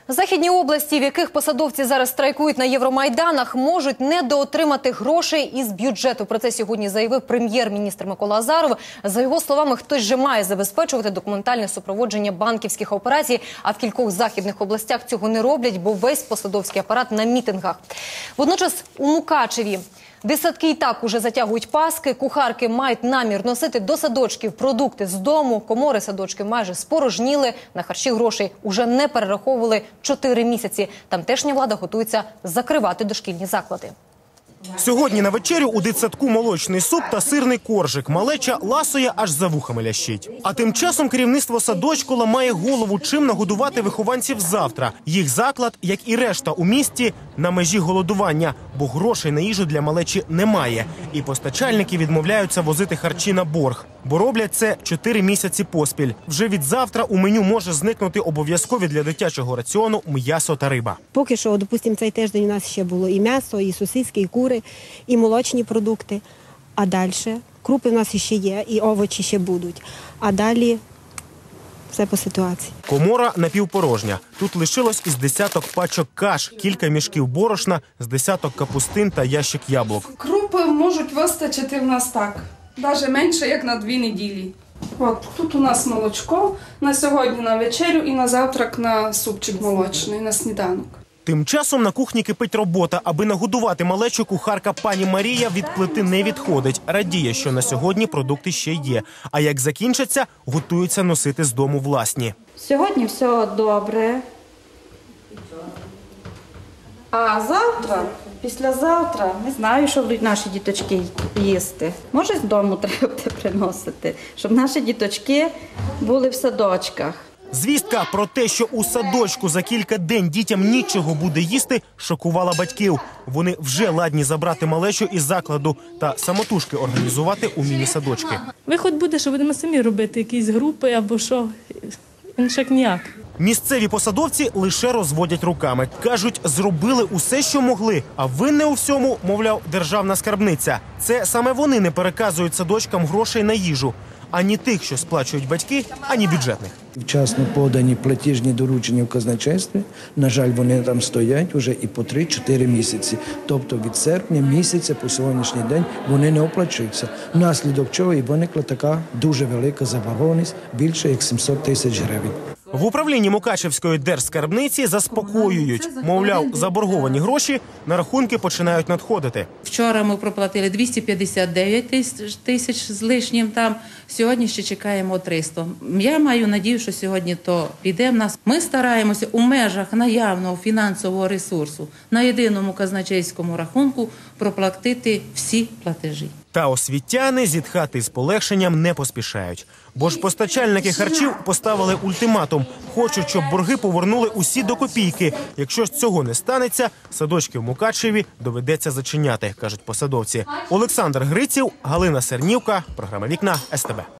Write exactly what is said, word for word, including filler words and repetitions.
Західні області, в яких посадовці зараз страйкують на Євромайданах, можуть недоотримати грошей із бюджету. Про це сьогодні заявив прем'єр-міністр Микола Азаров. За його словами, хтось же має забезпечувати документальне супроводження банківських операцій, а в кількох західних областях цього не роблять, бо весь посадовський апарат на мітингах. Водночас у Мукачеві дитсадки і так уже затягують паски, кухарки мають намір носити до садочків продукти з дому, комори садочки майже спорожніли, на харчі грошей уже не перераховували чотири місяці. Тамтешня влада готується закривати дошкільні заклади. Сьогодні на вечерю у дитсадку молочний суп та сирний коржик. Малеча ласує, аж за вухами лящить. А тим часом керівництво садочку ламає голову, чим нагодувати вихованців завтра. Їх заклад, як і решта у місті, на межі голодування, бо грошей на їжу для малечі немає. І постачальники відмовляються возити харчі на борг. Бо роблять це чотири місяці поспіль. Вже від завтра у меню може зникнути обов'язкові для дитячого раціону м'ясо та риба. Поки що, допустимо, цей тиждень у нас ще було і м'ясо, і сосиски, і кури, і молочні продукти. А далі крупи в нас ще є, і овочі ще будуть. А далі все по ситуації. Комора напівпорожня. Тут лишилось із десяток пачок каш, кілька мішків борошна, з десяток капустин та ящик яблук. Крупи можуть вистачити в нас так. Навіть менше, як на дві неділі. От, тут у нас молочко на сьогодні на вечерю і на завтрак на супчик молочний, на сніданок. Тим часом на кухні кипить робота. Аби нагодувати малечу, кухарка пані Марія від плити не відходить. Радіє, що на сьогодні продукти ще є. А як закінчаться, готуються носити з дому власні. Сьогодні все добре. А завтра, післязавтра, не знаю, що будуть наші діточки їсти. Може, з дому треба приносити, щоб наші діточки були в садочках. Звістка про те, що у садочку за кілька день дітям нічого буде їсти, шокувала батьків. Вони вже ладні забрати малечу із закладу та самотужки організувати у міні-садочки. Виход буде, що будемо самі робити якісь групи або що, іншак ніяк. Місцеві посадовці лише розводять руками. Кажуть, зробили усе, що могли, а винне у всьому, мовляв, державна скарбниця. Це саме вони не переказують садочкам грошей на їжу. Ані тих, що сплачують батьки, ані бюджетних. Вчасно подані платіжні доручення в казначействі. На жаль, вони там стоять вже і по три-чотири місяці. Тобто від серпня місяця по сьогоднішній день вони не оплачуються. Внаслідок чого і виникла така дуже велика заборгованість, більше як сімсот тисяч гривень. В управлінні Мукачевської держскарбниці заспокоюють. Мовляв, заборговані гроші на рахунки починають надходити. Вчора ми проплатили двісті п'ятдесят дев'ять тисяч з лишнім там, сьогодні ще чекаємо триста. Я маю надію, що сьогодні то піде в нас. Ми стараємося у межах наявного фінансового ресурсу на єдиному казначейському рахунку проплатити всі платежі. Та освітяни зітхати з полегшенням не поспішають. Бо ж постачальники харчів поставили ультиматум. Хочуть, щоб борги повернули усі до копійки. Якщо ж цього не станеться, садочки в Мукачеві доведеться зачиняти, кажуть посадовці. Олександр Гриців, Галина Сернівка, програма «Вікна», ес те бе.